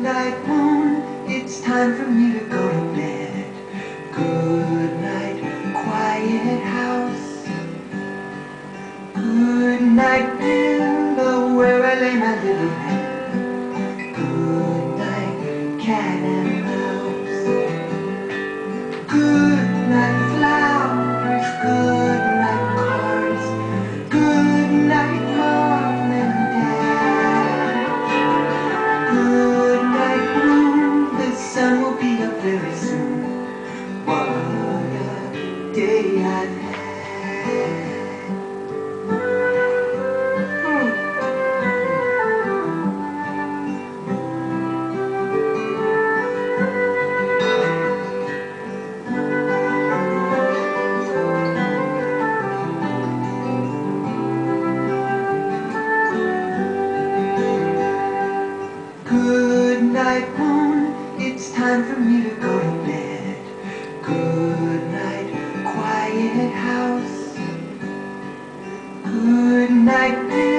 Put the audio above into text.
night, moon, it's time for me to go to bed. Good night, quiet house. Good night, pillow, where I lay my little head. Good night, cat and mouse. Good night, flowers. Good night, cars. Good night, mom and dad. Good night, moon, the sun will be up very soon. What a day I've had. Good night, moon, it's time for me to go to bed. Good night, quiet house. Good night,